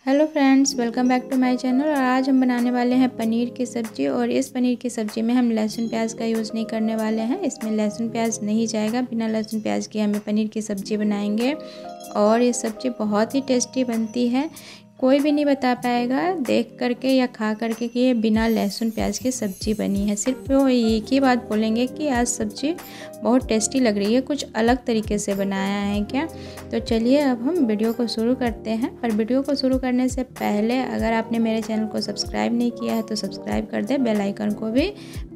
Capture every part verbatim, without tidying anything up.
Hello friends, welcome back to my channel. और आज हम बनाने वाले हैं पनीर की सब्ज़ी। और इस पनीर की सब्ज़ी में हम लहसुन प्याज का यूज़ नहीं करने वाले हैं। इसमें लहसुन प्याज नहीं जाएगा। बिना लहसुन प्याज के हमें पनीर की सब्ज़ी बनाएंगे और ये सब्ज़ी बहुत ही टेस्टी बनती है। कोई भी नहीं बता पाएगा देख करके या खा करके कि ये बिना लहसुन प्याज की सब्ज़ी बनी है। सिर्फ वो एक ही बात बोलेंगे कि आज सब्ज़ी बहुत टेस्टी लग रही है, कुछ अलग तरीके से बनाया है क्या। तो चलिए अब हम वीडियो को शुरू करते हैं। पर वीडियो को शुरू करने से पहले अगर आपने मेरे चैनल को सब्सक्राइब नहीं किया है तो सब्सक्राइब कर दें, बेल आइकन को भी।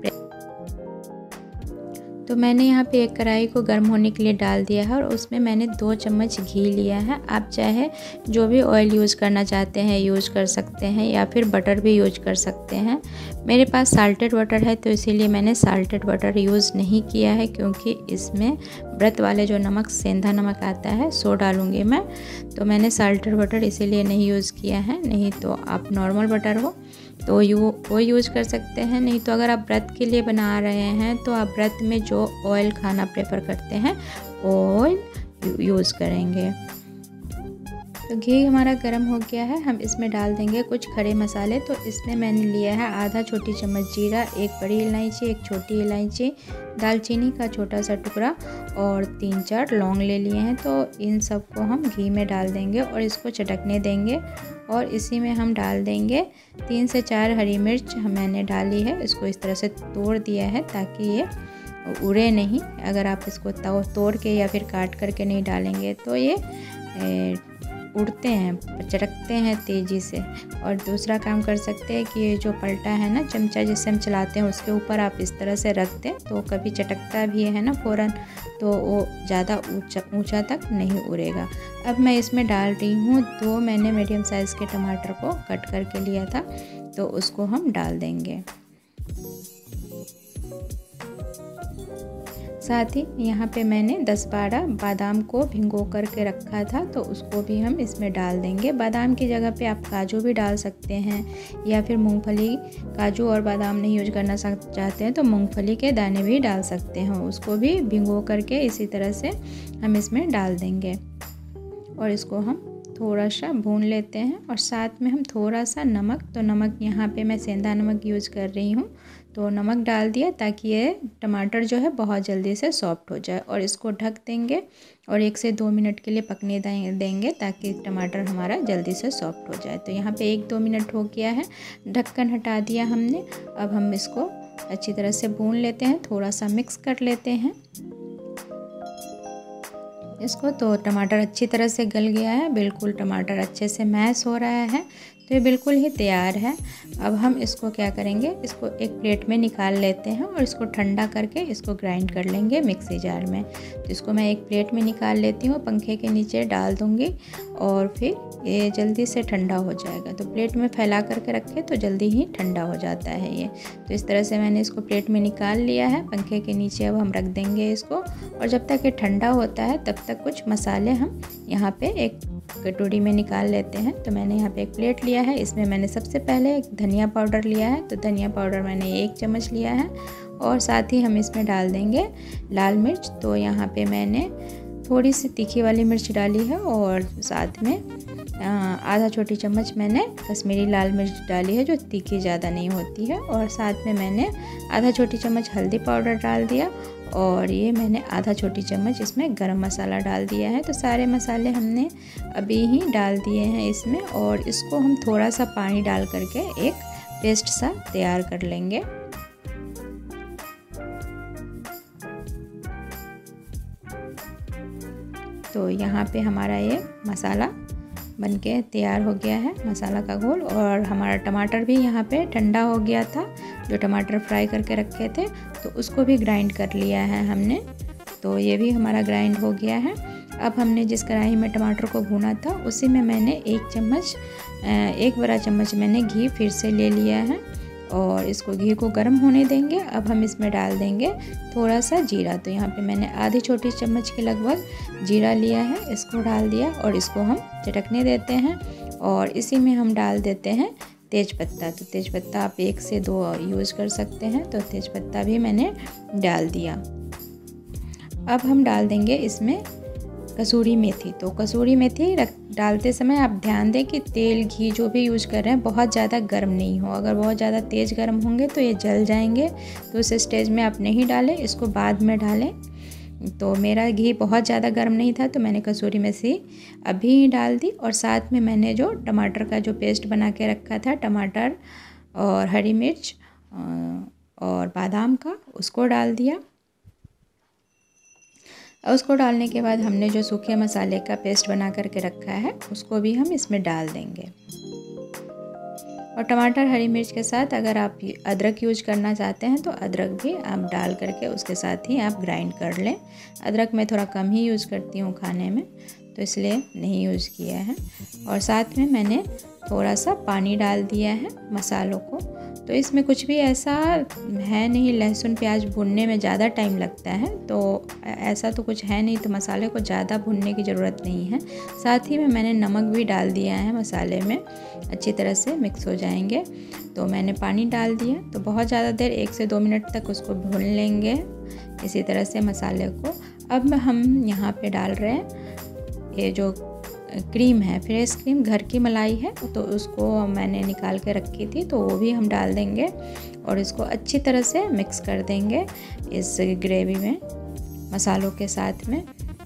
तो मैंने यहाँ पे एक कढ़ाई को गर्म होने के लिए डाल दिया है और उसमें मैंने दो चम्मच घी लिया है। आप चाहे जो भी ऑयल यूज़ करना चाहते हैं यूज कर सकते हैं या फिर बटर भी यूज कर सकते हैं। मेरे पास साल्टेड बटर है तो इसीलिए मैंने साल्टेड बटर यूज़ नहीं किया है, क्योंकि इसमें व्रत वाले जो नमक सेंधा नमक आता है सो डालूँगी मैं। तो मैंने साल्टेड बटर इसीलिए नहीं यूज़ किया है। नहीं तो आप नॉर्मल बटर हो तो यू वो यूज़ कर सकते हैं। नहीं तो अगर आप व्रत के लिए बना रहे हैं तो आप व्रत में जो ऑयल खाना प्रेफर करते हैं ऑयल यूज़ करेंगे। तो घी हमारा गर्म हो गया है, हम इसमें डाल देंगे कुछ खड़े मसाले। तो इसमें मैंने लिया है आधा छोटी चम्मच जीरा, एक बड़ी इलायची, एक छोटी इलायची, दालचीनी का छोटा सा टुकड़ा और तीन चार लौंग ले लिए हैं। तो इन सब को हम घी में डाल देंगे और इसको चटकने देंगे। और इसी में हम डाल देंगे तीन से चार हरी मिर्च मैंने डाली है। इसको इस तरह से तोड़ दिया है ताकि ये उड़े नहीं। अगर आप इसको तोड़ के या फिर काट करके नहीं डालेंगे तो ये ए, उड़ते हैं, चटकते हैं तेज़ी से। और दूसरा काम कर सकते हैं कि ये जो पलटा है ना, चमचा जिससे हम चलाते हैं, उसके ऊपर आप इस तरह से रख दें तो कभी चटकता भी है ना फ़ौरन, तो वो ज़्यादा ऊंचा ऊंचा तक नहीं उड़ेगा। अब मैं इसमें डाल रही हूँ दो मैंने मीडियम साइज़ के टमाटर को कट करके लिया था, तो उसको हम डाल देंगे। साथ ही यहाँ पे मैंने दस बारह बादाम को भिगो करके रखा था, तो उसको भी हम इसमें डाल देंगे। बादाम की जगह पे आप काजू भी डाल सकते हैं या फिर मूंगफली। काजू और बादाम नहीं यूज करना चाहते हैं तो मूंगफली के दाने भी डाल सकते हैं। उसको भी भिगो करके इसी तरह से हम इसमें डाल देंगे और इसको हम थोड़ा सा भून लेते हैं। और साथ में हम थोड़ा सा नमक, तो नमक यहाँ पे मैं सेंधा नमक यूज़ कर रही हूँ, तो नमक डाल दिया ताकि ये टमाटर जो है बहुत जल्दी से सॉफ्ट हो जाए। और इसको ढक देंगे और एक से दो मिनट के लिए पकने देंगे ताकि टमाटर हमारा जल्दी से सॉफ्ट हो जाए। तो यहाँ पे एक दो मिनट हो गया है, ढक्कन हटा दिया हमने। अब हम इसको अच्छी तरह से भून लेते हैं, थोड़ा सा मिक्स कर लेते हैं इसको। तो टमाटर अच्छी तरह से गल गया है, बिल्कुल टमाटर अच्छे से मैश हो रहा है, तो ये बिल्कुल ही तैयार है। अब हम इसको क्या करेंगे, इसको एक प्लेट में निकाल लेते हैं और इसको ठंडा करके इसको ग्राइंड कर लेंगे मिक्सी जार में। तो इसको मैं एक प्लेट में निकाल लेती हूँ, पंखे के नीचे डाल दूँगी और फिर ये जल्दी से ठंडा हो जाएगा। तो प्लेट में फैला करके रखें तो जल्दी ही ठंडा हो जाता है ये। तो इस तरह से मैंने इसको प्लेट में निकाल लिया है, पंखे के नीचे अब हम रख देंगे इसको। और जब तक ये ठंडा होता है तब तक कुछ मसाले हम यहाँ पे एक कटोरी में निकाल लेते हैं। तो मैंने यहाँ पे एक प्लेट लिया है, इसमें मैंने सबसे पहले एक धनिया पाउडर लिया है। तो धनिया पाउडर मैंने एक चम्मच लिया है और साथ ही हम इसमें डाल देंगे लाल मिर्च। तो यहाँ पे मैंने थोड़ी सी तीखी वाली मिर्च डाली है और साथ में आधा छोटी चम्मच मैंने कश्मीरी लाल मिर्च डाली है जो तीखी ज़्यादा नहीं होती है। और साथ में मैंने आधा छोटी चम्मच हल्दी पाउडर डाल दिया और ये मैंने आधा छोटी चम्मच इसमें गरम मसाला डाल दिया है। तो सारे मसाले हमने अभी ही डाल दिए हैं इसमें और इसको हम थोड़ा सा पानी डाल करके एक पेस्ट सा तैयार कर लेंगे। तो यहाँ पे हमारा ये मसाला बनके तैयार हो गया है, मसाला का घोल। और हमारा टमाटर भी यहाँ पे ठंडा हो गया था, जो टमाटर फ्राई करके रखे थे तो उसको भी ग्राइंड कर लिया है हमने। तो ये भी हमारा ग्राइंड हो गया है। अब हमने जिस कढ़ाई में टमाटर को भूना था उसी में मैंने एक चम्मच एक बड़ा चम्मच मैंने घी फिर से ले लिया है और इसको घी को गर्म होने देंगे। अब हम इसमें डाल देंगे थोड़ा सा जीरा। तो यहाँ पे मैंने आधी छोटी चम्मच के लगभग जीरा लिया है, इसको डाल दिया और इसको हम चटकने देते हैं। और इसी में हम डाल देते हैं तेज़पत्ता। तो तेज़पत्ता आप एक से दो यूज़ कर सकते हैं, तो तेज़पत्ता भी मैंने डाल दिया। अब हम डाल देंगे इसमें कसूरी मेथी। तो कसूरी मेथी रख डालते समय आप ध्यान दें कि तेल घी जो भी यूज़ कर रहे हैं बहुत ज़्यादा गर्म नहीं हो। अगर बहुत ज़्यादा तेज़ गर्म होंगे तो ये जल जाएंगे, तो उस स्टेज में आप नहीं डालें, इसको बाद में डालें। तो मेरा घी बहुत ज़्यादा गर्म नहीं था तो मैंने कसूरी मेथी अभी ही डाल दी, और साथ में मैंने जो टमाटर का जो पेस्ट बना के रखा था, टमाटर और हरी मिर्च और बादाम का, उसको डाल दिया। उसको डालने के बाद हमने जो सूखे मसाले का पेस्ट बना करके रखा है उसको भी हम इसमें डाल देंगे। और टमाटर हरी मिर्च के साथ अगर आप अदरक यूज करना चाहते हैं तो अदरक भी आप डाल करके उसके साथ ही आप ग्राइंड कर लें। अदरक मैं थोड़ा कम ही यूज़ करती हूँ खाने में, तो इसलिए नहीं यूज़ किया है। और साथ में मैंने थोड़ा सा पानी डाल दिया है मसालों को। तो इसमें कुछ भी ऐसा है नहीं, लहसुन प्याज भूनने में ज़्यादा टाइम लगता है, तो ऐसा तो कुछ है नहीं, तो मसाले को ज़्यादा भूनने की ज़रूरत नहीं है। साथ ही में मैंने नमक भी डाल दिया है, मसाले में अच्छी तरह से मिक्स हो जाएंगे। तो मैंने पानी डाल दिया, तो बहुत ज़्यादा देर एक से दो मिनट तक उसको भून लेंगे इसी तरह से मसाले को। अब हम यहाँ पे डाल रहे हैं ये जो क्रीम है, फ्रेश क्रीम, घर की मलाई है, तो उसको मैंने निकाल के रखी थी, तो वो भी हम डाल देंगे और इसको अच्छी तरह से मिक्स कर देंगे इस ग्रेवी में मसालों के साथ में।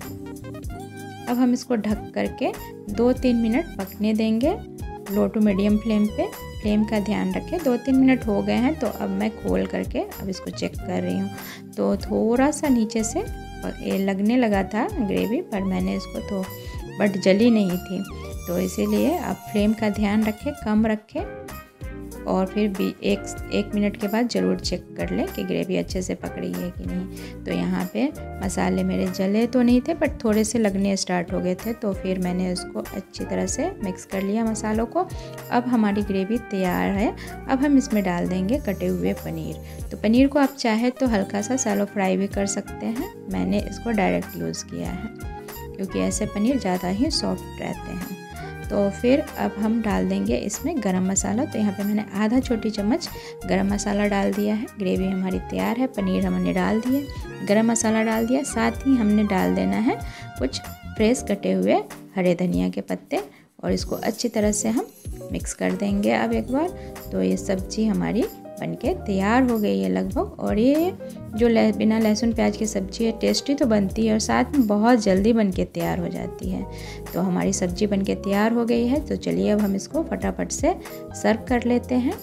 अब हम इसको ढक करके दो तीन मिनट पकने देंगे लो टू मीडियम फ्लेम पे। फ्लेम का ध्यान रखें। दो तीन मिनट हो गए हैं, तो अब मैं खोल करके अब इसको चेक कर रही हूँ। तो थोड़ा सा नीचे से लगने लगा था ग्रेवी, पर मैंने इसको तो बट जली नहीं थी, तो इसीलिए आप फ्लेम का ध्यान रखें, कम रखें, और फिर भी एक एक मिनट के बाद ज़रूर चेक कर लें कि ग्रेवी अच्छे से पकड़ी है कि नहीं। तो यहाँ पे मसाले मेरे जले तो नहीं थे, बट थोड़े से लगने स्टार्ट हो गए थे, तो फिर मैंने उसको अच्छी तरह से मिक्स कर लिया मसालों को। अब हमारी ग्रेवी तैयार है। अब हम इसमें डाल देंगे कटे हुए पनीर। तो पनीर को आप चाहे तो हल्का सा सैलो फ्राई भी कर सकते हैं, मैंने इसको डायरेक्ट यूज़ किया है क्योंकि ऐसे पनीर ज़्यादा ही सॉफ्ट रहते हैं। तो फिर अब हम डाल देंगे इसमें गरम मसाला। तो यहाँ पे मैंने आधा छोटी चम्मच गरम मसाला डाल दिया है। ग्रेवी हमारी तैयार है, पनीर हमने डाल दिया, गरम मसाला डाल दिया, साथ ही हमने डाल देना है कुछ फ्रेश कटे हुए हरे धनिया के पत्ते, और इसको अच्छी तरह से हम मिक्स कर देंगे अब एक बार। तो ये सब्ज़ी हमारी बनके तैयार हो गई है लगभग। और ये जो लह, बिना लहसुन प्याज की सब्ज़ी है, टेस्टी तो बनती है और साथ में बहुत जल्दी बनके तैयार हो जाती है। तो हमारी सब्ज़ी बनके तैयार हो गई है। तो चलिए अब हम इसको फटाफट से सर्व कर लेते हैं।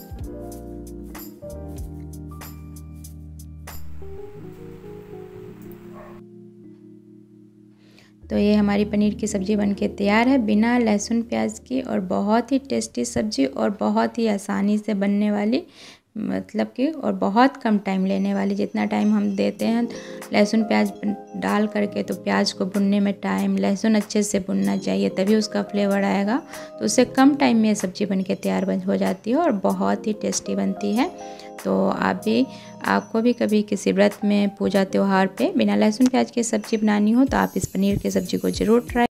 तो ये हमारी पनीर की सब्ज़ी बनके तैयार है बिना लहसुन प्याज की, और बहुत ही टेस्टी सब्ज़ी और बहुत ही आसानी से बनने वाली, मतलब कि और बहुत कम टाइम लेने वाली। जितना टाइम हम देते हैं लहसुन प्याज डाल करके, तो प्याज को भुनने में टाइम, लहसुन अच्छे से भुनना चाहिए तभी उसका फ्लेवर आएगा। तो उससे कम टाइम में सब्ज़ी बनके तैयार बन हो जाती है और बहुत ही टेस्टी बनती है। तो आप भी आपको भी कभी किसी व्रत में, पूजा त्यौहार पे बिना लहसुन प्याज की सब्ज़ी बनानी हो तो आप इस पनीर की सब्ज़ी को ज़रूर ट्राई